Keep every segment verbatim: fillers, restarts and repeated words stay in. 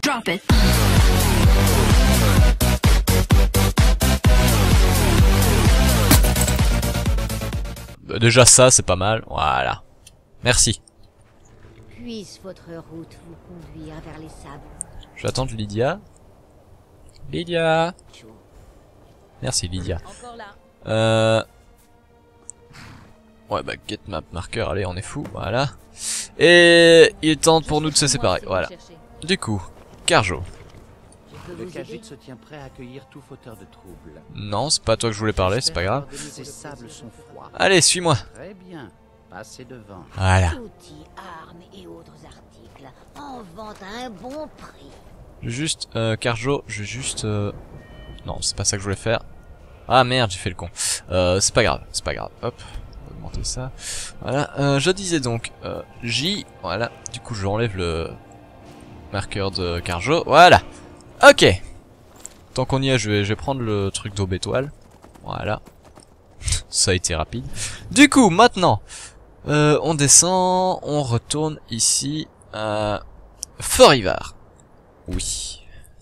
Drop it. Bah, déjà ça, c'est pas mal. Voilà. Merci. Puisse votre route vous conduire vers les sables. Je vais attendre Lydia. Lydia. Merci Lydia. Encore là. Euh... Ouais bah get map marker, allez on est fou, voilà. Et il est temps pour nous de se séparer, voilà. Du coup, Carjo. Le Khajiit se tient prêt à accueillir tout fauteur de troubles. Non, c'est pas à toi que je voulais parler, c'est pas grave. Ces sables sont froids. Allez, suis-moi. Très bien. Passez devant. Voilà. Outils, armes et autres articles en vente à un bon prix. Je vais juste, euh, Carjo, je vais juste... Euh... Non, c'est pas ça que je voulais faire. Ah merde, j'ai fait le con. Euh, c'est pas grave, c'est pas grave. Hop, on va augmenter ça. Voilà, euh, je disais donc, euh, J, voilà. Du coup, je enlève le marqueur de Carjo. Voilà. Ok. Tant qu'on y est, je vais, je vais prendre le truc d'aube étoile. Voilà. Ça a été rapide. Du coup, maintenant, euh, on descend, on retourne ici à Fort-Ivar. Oui.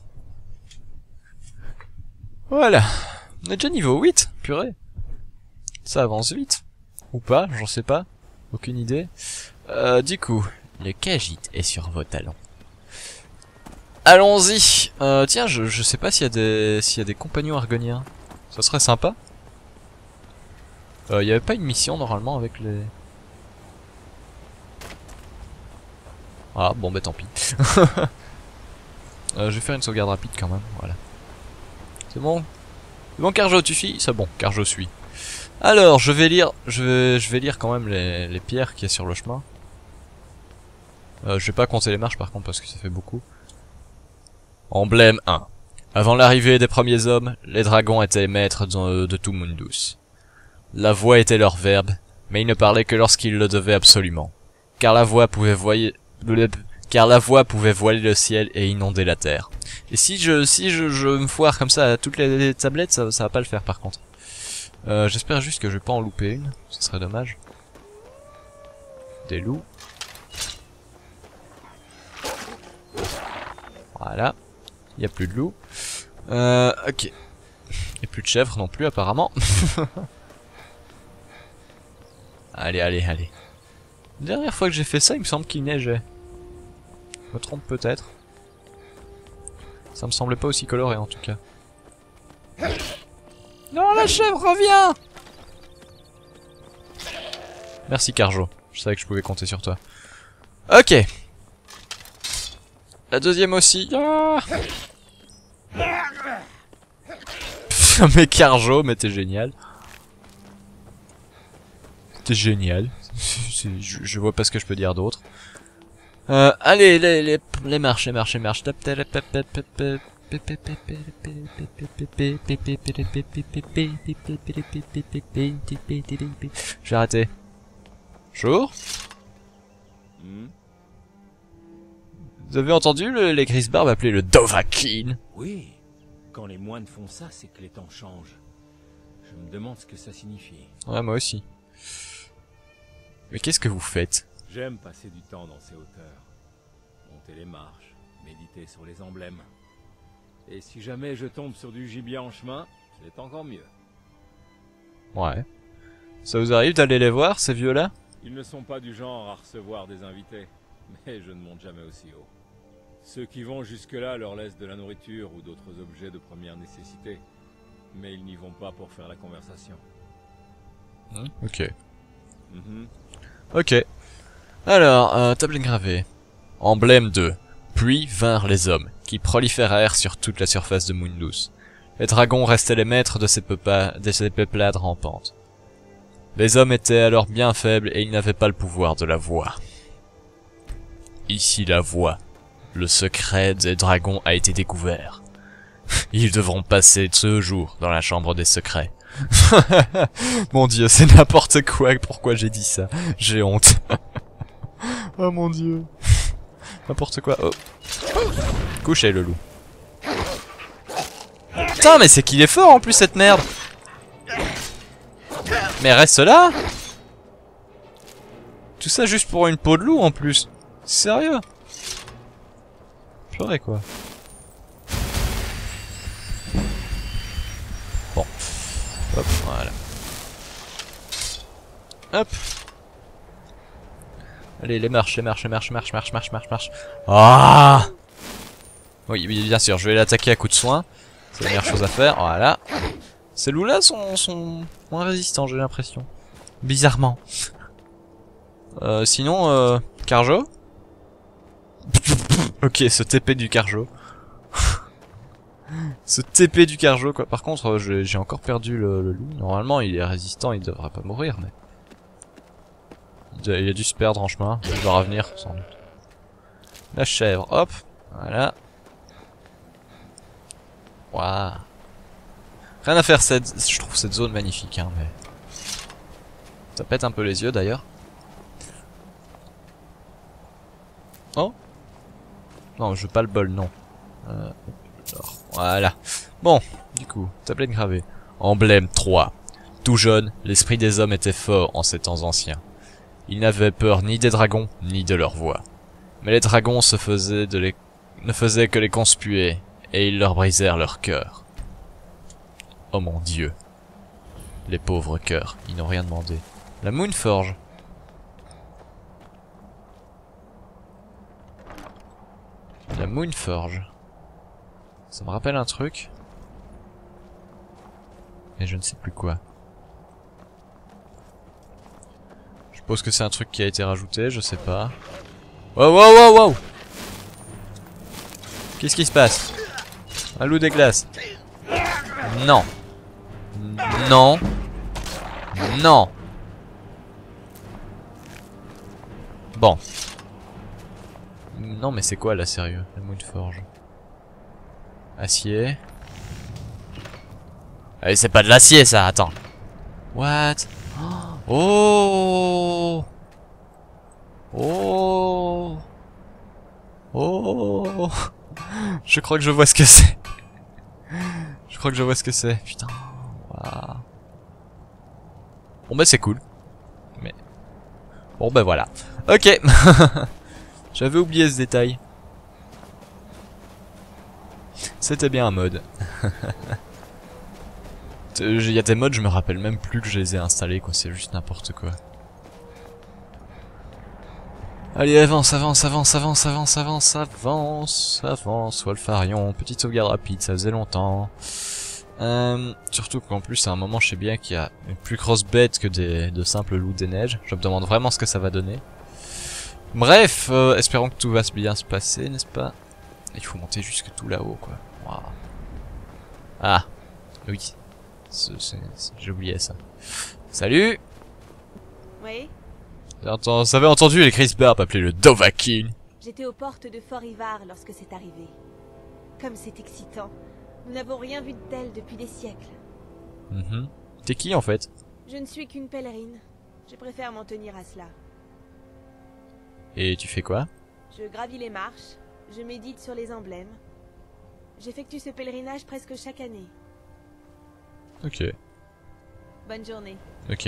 Voilà. On est déjà niveau huit, purée. Ça avance vite. Ou pas, j'en sais pas. Aucune idée. Euh, du coup, le Khajiit est sur vos talons. Allons-y. Euh, tiens, je, je sais pas s'il y a des s'il y a des compagnons argoniens. Ça serait sympa. Euh, il y avait pas une mission normalement avec les... Ah bon bah tant pis. euh, je vais faire une sauvegarde rapide quand même, voilà. C'est bon. C'est bon Carjo, tu suis? C'est bon, Carjo suit. Alors, je vais lire, je vais, je vais lire quand même les, les pierres qu'il y a sur le chemin. Euh, je vais pas compter les marches par contre parce que ça fait beaucoup. Emblème un. Avant l'arrivée des premiers hommes, les dragons étaient maîtres de, de tout Mundus. La voix était leur verbe, mais ils ne parlaient que lorsqu'ils le devaient absolument. Car la voix pouvait voyer, car la voix pouvait voiler le ciel et inonder la terre. Et si je, si je, je me foire comme ça à toutes les, les tablettes, ça, ça va pas le faire par contre. Euh, j'espère juste que je vais pas en louper une, ce serait dommage. Des loups. Voilà. Il y a plus de loups. Euh, ok. Et plus de chèvres non plus apparemment. Allez, allez, allez. La dernière fois que j'ai fait ça, il me semble qu'il neigeait. Je me trompe peut-être. Ça me semblait pas aussi coloré en tout cas. Non, la chèvre revient! Merci Carjo. Je savais que je pouvais compter sur toi. Ok. La deuxième aussi. Ah Pff, mais Carjo, mais t'es génial. T'es génial. je, je vois pas ce que je peux dire d'autre. Euh, allez, les, les, les marches, les marches, les marches. J'ai arrêté. Bonjour. Hmm? Vous avez entendu le, les Grisbarbes appeler le Dovahkiin? Oui. Quand les moines font ça, c'est que les temps changent. Je me demande ce que ça signifie. Ouais, moi aussi. Mais qu'est-ce que vous faites? J'aime passer du temps dans ces hauteurs. Monter les marches, méditer sur les emblèmes. Et si jamais je tombe sur du gibier en chemin, c'est encore mieux. Ouais. Ça vous arrive d'aller les voir, ces vieux-là? Ils ne sont pas du genre à recevoir des invités, mais je ne monte jamais aussi haut. Ceux qui vont jusque-là leur laissent de la nourriture ou d'autres objets de première nécessité, mais ils n'y vont pas pour faire la conversation. Mmh, ok. Mm-hmm. Ok. Alors, euh, table gravée. Emblème deux. Puis vinrent les hommes, qui proliférèrent sur toute la surface de Mundus. Les dragons restaient les maîtres de ces, peupa de ces peuplades rampantes. Les hommes étaient alors bien faibles et ils n'avaient pas le pouvoir de la voix. Ici la voix. Le secret des dragons a été découvert. Ils devront passer ce jour dans la chambre des secrets. Mon dieu, c'est n'importe quoi, pourquoi j'ai dit ça? J'ai honte. Oh mon dieu. N'importe quoi. Oh. Couchez le loup. Putain, mais c'est qu'il est fort en plus cette merde. Mais reste là. Tout ça juste pour une peau de loup en plus. Sérieux? ferai quoi. Bon. Hop, voilà. Hop. Allez, les marches, les marches, les marches, marche, marche, marche, marche, marche. Ah! Oui, oui, bien sûr, je vais l'attaquer à coup de soin. C'est la meilleure chose à faire, voilà. Ces loups-là sont, sont moins résistants, j'ai l'impression. Bizarrement. Euh, sinon, euh, Carjo. Ok, ce T P du Carjo. Ce T P du Carjo, quoi. Par contre, euh, j'ai encore perdu le, le loup. Normalement, il est résistant, il devrait pas mourir, mais... Il a dû se perdre en chemin. Il va revenir, sans doute. La chèvre, hop. Voilà. Waouh. Rien à faire, cette... je trouve cette zone magnifique, hein, mais... Ça pète un peu les yeux, d'ailleurs. Oh. Non, je veux pas le bol, non. Euh, alors, voilà. Bon, du coup, tablette gravée. Emblème trois. Tout jeune, l'esprit des hommes était fort en ces temps anciens. Ils n'avaient peur ni des dragons, ni de leur voix. Mais les dragons se faisaient de les... ne faisaient que les conspuer, et ils leur brisèrent leur cœur. Oh mon Dieu. Les pauvres cœurs, ils n'ont rien demandé. La Moonforge. La Moonforge. Ça me rappelle un truc. Mais je ne sais plus quoi. Je suppose que c'est un truc qui a été rajouté, je sais pas. Wow, wow, wow, wow! Qu'est-ce qui se passe? Un loup des glaces. Non. Non. Non. Bon. Non mais c'est quoi là, sérieux? La Moonforge. Acier. Allez, c'est pas de l'acier ça, attends. What? Oh. Oh. Oh. Je crois que je vois ce que c'est. Je crois que je vois ce que c'est. Putain. Wow. Bon bah c'est cool. Mais... Bon bah voilà. Ok. J'avais oublié ce détail. C'était bien un mode. Il y a des modes, je me rappelle même plus que je les ai installés, quoi. C'est juste n'importe quoi. Allez, avance, avance, avance, avance, avance, avance, avance, avance, Wolfarion, petite sauvegarde rapide, ça faisait longtemps. Euh, surtout qu'en plus, à un moment, je sais bien qu'il y a une plus grosse bête que des, de simples loups des neiges. Je me demande vraiment ce que ça va donner. Bref, euh, espérons que tout va bien se passer, n'est-ce pas? Il faut monter jusque tout là-haut, quoi. Wow. Ah, oui. J'ai oublié ça. Salut. Oui. Vous avez entendu les Chris Barb appeler le Dovahkiin? J'étais aux portes de Fort Ivar lorsque c'est arrivé. Comme c'est excitant. Nous n'avons rien vu de tel depuis des siècles. Mm-hmm. T'es qui en fait? Je ne suis qu'une pèlerine. Je préfère m'en tenir à cela. Et tu fais quoi? Je gravis les marches, je médite sur les emblèmes. J'effectue ce pèlerinage presque chaque année. Ok. Bonne journée. Ok.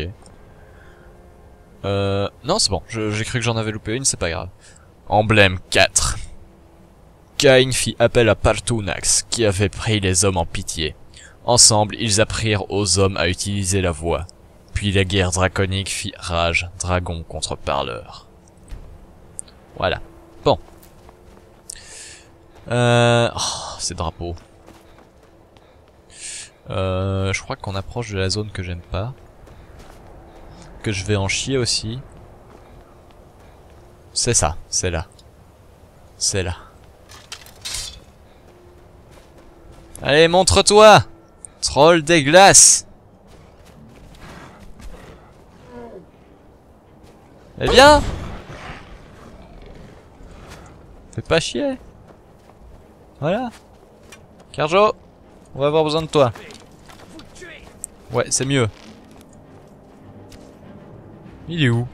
Euh... Non, c'est bon. J'ai cru que j'en avais loupé une, c'est pas grave. Emblème quatre. Cain fit appel à Partunax, qui avait pris les hommes en pitié. Ensemble, ils apprirent aux hommes à utiliser la voix. Puis la guerre draconique fit rage, dragon contre parleur. Voilà. Bon. Euh... Oh, ces drapeaux. Euh... Je crois qu'on approche de la zone que j'aime pas. Que je vais en chier aussi. C'est ça, c'est là. C'est là. Allez, montre-toi! Troll des glaces! Eh bien! Fais pas chier! Voilà! Carjo! On va avoir besoin de toi. Ouais, c'est mieux. Il est où?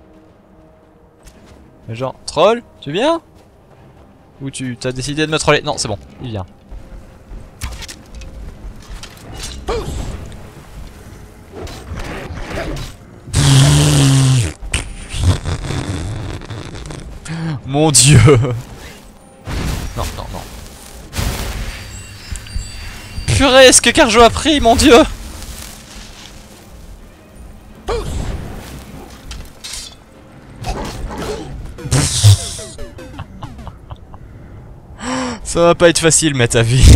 Mais genre, troll, tu viens? Ou tu t'as décidé de me troller? Non, c'est bon, il vient. Mon Dieu! Non, non, non, purée, ce que Carjo a pris, mon dieu! Ça va pas être facile, mais ta vie.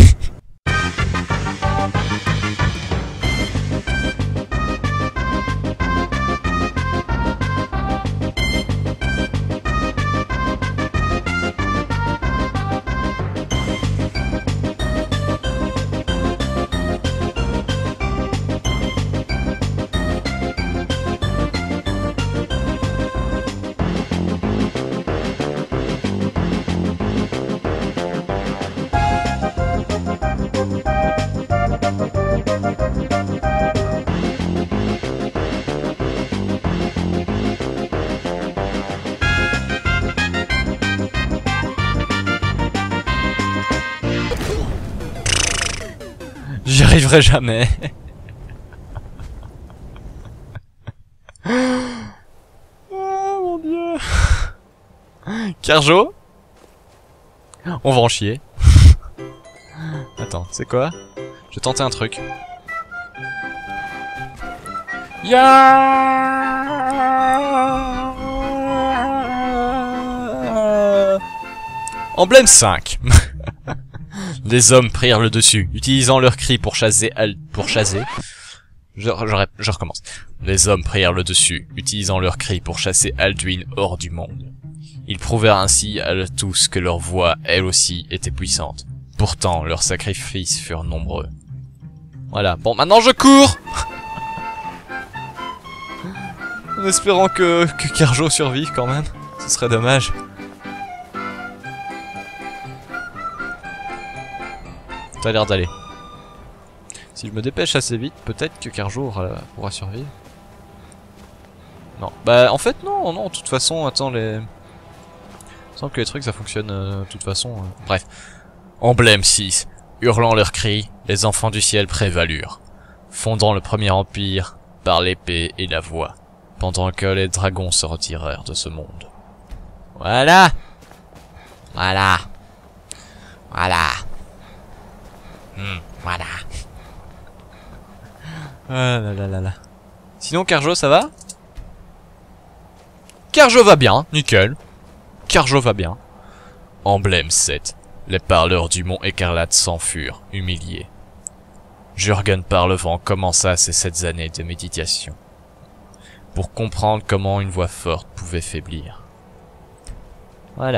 J'y arriverai jamais. Oh mon dieu. Carjo, on va en chier. Attends, c'est quoi? Je vais tenter un truc. Ya Emblème cinq. Les hommes prirent le dessus, utilisant leurs cris pour chasser Al... pour chasser. Je, je, je recommence. Les hommes prirent le dessus, utilisant leurs cris pour chasser Alduin hors du monde. Ils prouvèrent ainsi à tous que leur voix, elle aussi, était puissante. Pourtant, leurs sacrifices furent nombreux. Voilà. Bon, maintenant je cours. En espérant que, que Carjo survive quand même. Ce serait dommage. Ça a l'air d'aller. Si je me dépêche assez vite, peut-être que Carjo aura, pourra survivre. Non. Bah, en fait, non, non, de toute façon, attends, les... Il semble que les trucs, ça fonctionne euh, de toute façon. Euh... Bref. Emblème six. Hurlant leurs cris, les enfants du ciel prévalurent, fondant le premier empire par l'épée et la voix, pendant que les dragons se retirèrent de ce monde. Voilà. Voilà. Voilà. Hmm, voilà. Ah là là là là. Sinon, Carjo, ça va? Carjo va bien, nickel. Carjo va bien. Emblème sept. Les parleurs du mont Écarlate s'enfurent, humiliés. Jurgen Parlevent commença ses sept années de méditation, pour comprendre comment une voix forte pouvait faiblir. Voilà.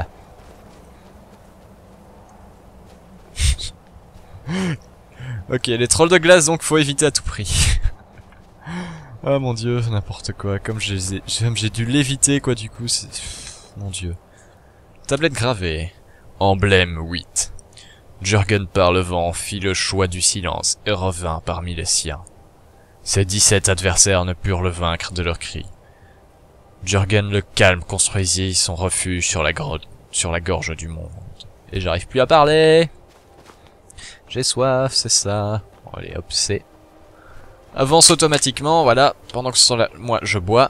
Ok, les trolls de glace, donc faut éviter à tout prix. Ah mon dieu, n'importe quoi. Comme j'ai j'ai dû l'éviter, quoi, du coup, c'est... Mon dieu. Tablette gravée. Emblème huit. Jurgen Parlevent fit le choix du silence et revint parmi les siens. Ses dix-sept adversaires ne purent le vaincre de leurs cris. Jurgen le calme construisit son refuge sur la grotte, sur la gorge du monde. Et j'arrive plus à parler. J'ai soif, c'est ça. Bon, allez, hop, c'est... Avance automatiquement, voilà. Pendant que ce sont là, moi, je bois.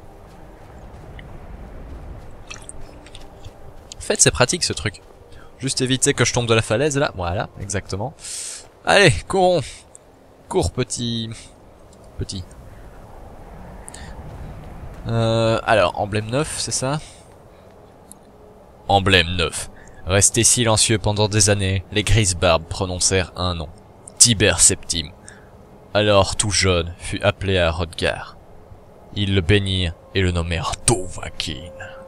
En fait, c'est pratique, ce truc. Juste éviter que je tombe de la falaise, là. Voilà, exactement. Allez, courons. Cours, petit... Petit. Euh, alors, emblème neuf, c'est ça? Emblème neuf. Restés silencieux pendant des années, les grises barbes prononcèrent un nom. Tibère Septime. Alors, tout jeune, fut appelé à Hrothgar. Ils le bénirent et le nommèrent Dovahkiin.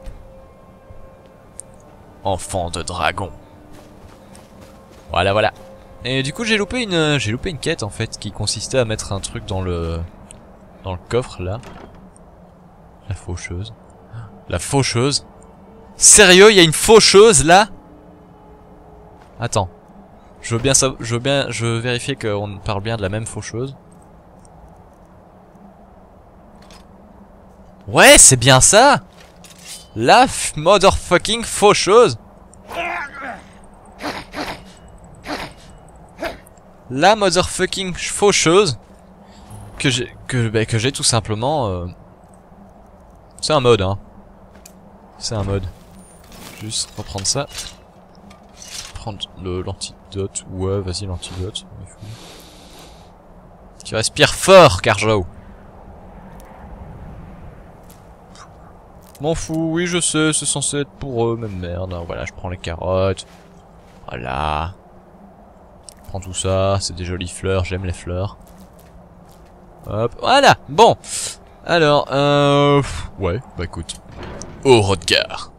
Enfant de dragon. Voilà, voilà. Et du coup, j'ai loupé une, j'ai loupé une quête en fait, qui consistait à mettre un truc dans le, dans le coffre là. La faucheuse. La faucheuse. Sérieux, il y a une faucheuse là? Attends. Je veux bien ça, je veux bien, je veux vérifier qu'on parle bien de la même faucheuse. Ouais, c'est bien ça. La motherfucking faucheuse. La motherfucking faucheuse que j'ai que bah, que j'ai tout simplement. Euh... C'est un mode, hein. C'est un mode. Juste reprendre ça. prendre le l'antidote. Ouais, vas-y, l'antidote. Tu respires fort, Carjo. M'en fous, oui, je sais, c'est censé être pour eux, mais merde. Hein, voilà, je prends les carottes. Voilà. Je prends tout ça, c'est des jolies fleurs, j'aime les fleurs. Hop, voilà, bon. Alors, euh... ouais, bah écoute. Au Hrothgar.